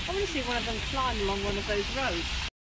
I want to see one of them climb along one of those roads.